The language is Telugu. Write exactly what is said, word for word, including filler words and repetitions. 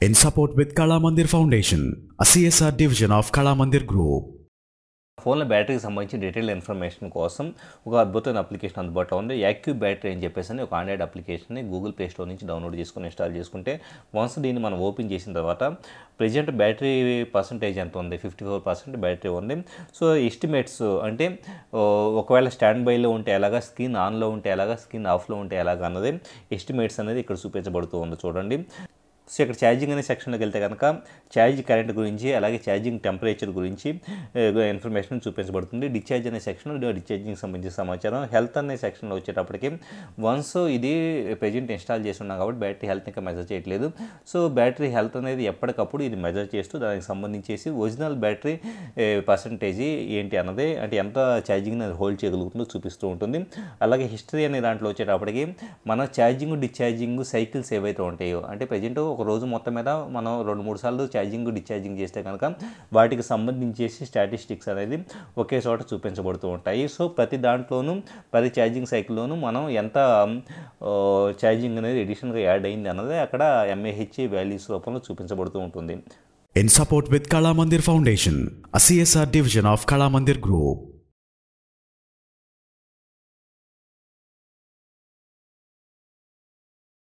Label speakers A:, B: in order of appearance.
A: in support with Kala Mandir Foundation, a C S R division of Kala Mandir Group.
B: ఫోన్లో బ్యాటరీకి సంబంధించి డీటెయిల్ ఇన్ఫర్మేషన్ కోసం ఒక అద్భుతమైన అప్లికేషన్ అందుబాటులో ఉంది. యాక్యూ బ్యాటరీ అని చెప్పేసి ఒక ఆండ్రాయిడ్ అప్లికేషన్ని గూగుల్ ప్లే స్టోర్ నుంచి డౌన్లోడ్ చేసుకుని ఇన్స్టాల్ చేసుకుంటే వన్స్ దీన్ని మనం ఓపెన్ చేసిన తర్వాత ప్రెజెంట్ బ్యాటరీ పర్సంటేజ్ ఎంత ఉంది, ఫిఫ్టీ ఫోర్ పర్సెంట్ బ్యాటరీ ఉంది. సో ఎస్టిమేట్స్ అంటే ఒకవేళ స్టాండ్ బైలో ఉంటే ఎలాగా, స్క్రీన్ ఆన్లో ఉంటే ఎలాగా, స్క్రీన్ ఆఫ్లో ఉంటే ఎలాగా అన్నది ఎస్టిమేట్స్ అనేది ఇక్కడ చూపించబడుతూ ఉంది. చూడండి. సో ఇక్కడ ఛార్జింగ్ అనే సెక్షన్లోకి వెళ్తే కనుక ఛార్జ్ కరెంట్ గురించి, అలాగే ఛార్జింగ్ టెంపరేచర్ గురించి ఇన్ఫర్మేషన్ చూపించబడుతుంది. డిశ్చార్జ్ అనే సెక్షన్ డిశ్చార్జింగ్ సంబంధించిన సమాచారం. హెల్త్ అనే సెక్షన్లో వచ్చేటప్పటికి వన్స్ ఇది ప్రెజెంట్ ఇన్స్టాల్ చేసి ఉన్నాం కాబట్టి బ్యాటరీ హెల్త్ ఇంకా మెజర్ చేయట్లేదు. సో బ్యాటరీ హెల్త్ అనేది ఎప్పటికప్పుడు ఇది మెజర్ చేస్తూ దానికి సంబంధించేసి ఒరిజినల్ బ్యాటరీ పర్సంటేజ్ ఏంటి అన్నది, అంటే ఎంత ఛార్జింగ్ అనేది హోల్డ్ చేయగలుగుతుందో చూపిస్తూ ఉంటుంది. అలాగే హిస్టరీ అనే దాంట్లో వచ్చేటప్పటికి మన ఛార్జింగ్ డిశ్చార్జింగ్ సైకిల్స్ ఏవైతే ఉంటాయో, అంటే ప్రజెంట్ ఒక రోజు మొత్తం మీద మనం రెండు మూడు సార్లు ఛార్జింగ్ డిశ్చార్జింగ్ చేస్తే కనుక వాటికి సంబంధించేసి స్టాటిస్టిక్స్ అనేది ఒకే చోట చూపించబడుతూ ఉంటాయి. సో ప్రతి దాంట్లోనూ ప్రతి ఛార్జింగ్ సైకిల్లోనూ మనం ఎంత ఛార్జింగ్ అనేది ఎడిషనల్గా యాడ్ అయింది అన్నది అక్కడ ఎంఏహెచ్ వాల్యూస్ రూపంలో చూపించబడుతూ ఉంటుంది.
A: In support with Kala Mandir Foundation, a C S R division of Kala Mandir Group.